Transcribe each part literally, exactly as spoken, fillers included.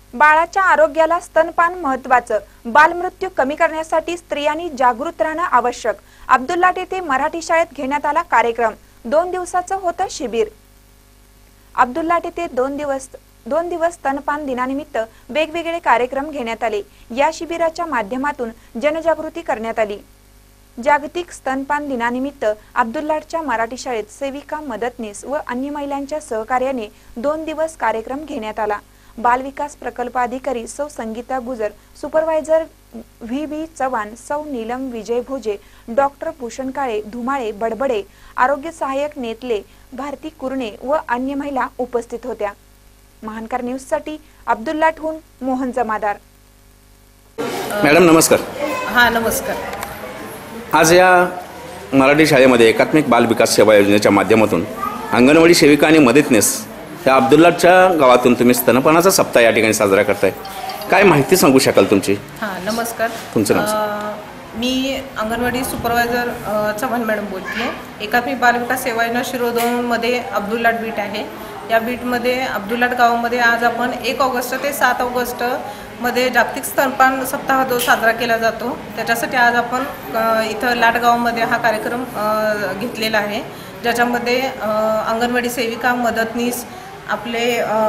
बाळाच्या आरोग्याला स्तनपान महत्त्वाचं, बालमृत्यू कमी करण्यासाठी स्त्रियांनी जागृत राहणं आवश्यक। अब्दुल्लाट येथे मराठी शाळेत घेण्यात आला कार्यक्रम। दोन दिवसाचं होतं शिबिर। अब्दुल्लाट येथे दोन दिवस दोन दिवस स्तनपान दिनानिमित्त वेगवेगळे कार्यक्रम घेण्यात आले। या शिबिराच्या माध्यमातून जनजागृती करण्यात आली। जागतिक स्तनपान दिनानिमित्त अब्दुल्लाटच्या मराठी शाळेत सेविका, मदतनीस व अन्य महिलांच्या सहकार्याने दोन दिवस कार्यक्रम घेण्यात आला। बाल विकास प्रकल्प अधिकारी सौ Sangeeta Gujar, supervisor V B Chavan, सौ नीलम विजय भोजे, डॉक्टर भूषण काळे, धुमाळे, बडबडे, आरोग्य सहाय्यक नेतले, भारती कुरणे व अन्य महिला उपस्थित होत्या। महानकर न्यूज साठी अब्दुल्लाटहून मोहन जमादार। मॅडम नमस्कार। हा नमस्कार। आज या मराठी शाळेमध्ये एकात्मिक बाल विकास सेवा योजनेच्या माध्यमातून अंगणवाडी सेविका आणि मदतनीस या अब्दुल्लाटच्या गावातून तुम्ही स्तनपानाचा सप्ताह या ठिकाणी साजरा करताय। काय माहिती सांगू शकाल तुमची? हां नमस्कार। तुमचं नाव? मी अंगणवाडी सुपरवायझर चव्हाण मॅडम बोलते। एकात्मिक बाल विकास सेवा योजना शिरो दोन मध्ये अब्दुल्लाट बीट आहे। या बीटमध्ये अब्दुल्लाट गावामध्ये आज आपण एक ऑगस्ट ते सात ऑगस्ट मध्ये जागतिक स्तनपान सप्ताह जो साजरा केला जातो, त्याच्यासाठी आज आपण इथं लाटगावमध्ये हा कार्यक्रम घेतलेला आहे, ज्याच्यामध्ये अंगणवाडी सेविका, मदतनीस आपले।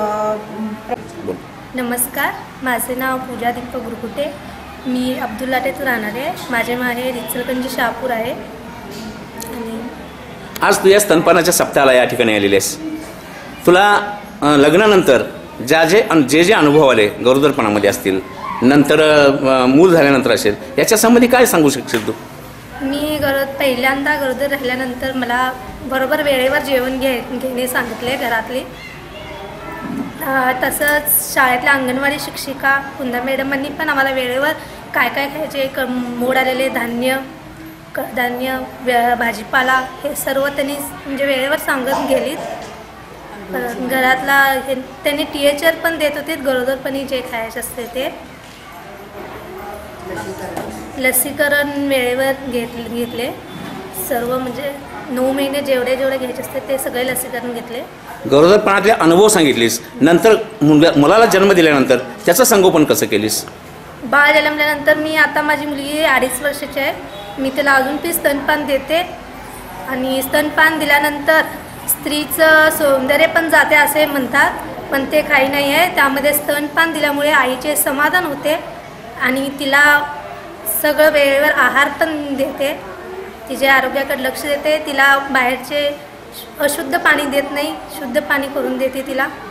नमस्कार, माझे नाव पूजा दीपक गुरकुटे। मी अब्दुल्लाट येथे राहणार आहे। माझे माहेर इचलकरंजी शहापूर आहे। आणि आज तू या स्तनपानाच्या सप्ताहाला या ठिकाणी आलेली आहेस। तुला लग्नानंतर ज्या जे जे जे अनुभव आले गरोदरपणामध्ये असतील, नंतर मूल झाल्यानंतर असेल, याच्या संबंधी काय सांगू शकशील तू? मी गरोद पहिल्यांदा गरोदर राहिल्यानंतर मला बरोबर वेळेवर जेवण घे घेणे सांगितले घरातले। तसंच शाळेतल्या अंगणवाडी शिक्षिका कुंदा मॅडमांनी पण आम्हाला वेळेवर काय काय खायचे, क मोड आलेले धान्य, कडधान्य, भाजीपाला हे सर्व त्यांनी म्हणजे वेळेवर सांगत गेलीत। घरातला हे त्यांनी टी एच आर पण देत होते, गरोदरपणी जे खायचे असते ते। लसीकरण वेळेवर घेत घेतले सर्व, म्हणजे नऊ महिने जेवढे जेवढे घ्यायचे असते ते सगळे लसीकरण घेतले। गरोदरपणातले अनुभव सांगितलीस, नंतर मुलाला जन्म दिल्यानंतर त्याचं संगोपन कसं केलीस? बाळ जन्मल्यानंतर मी आता माझी मुलगी अडीच वर्षाची आहे, मी तिला अजून ती स्तनपान देते। आणि स्तनपान दिल्यानंतर स्त्रीचं सौंदर्य पण जाते असे म्हणतात, पण ते काही नाही आहे। त्यामध्ये स्तनपान दिल्यामुळे आईचे समाधान होते आणि तिला सगळं वेळेवर आहार पण देते, तिच्या आरोग्याकडे लक्ष देते, तिला बाहेरचे अशुद्ध पाणी देत नाही, शुद्ध पाणी करून देते तिला।